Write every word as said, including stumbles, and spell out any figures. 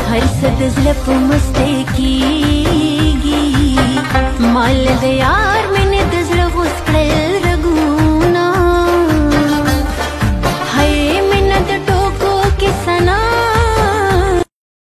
हर सद ज़्ल पे मस्ते कीगी माल दया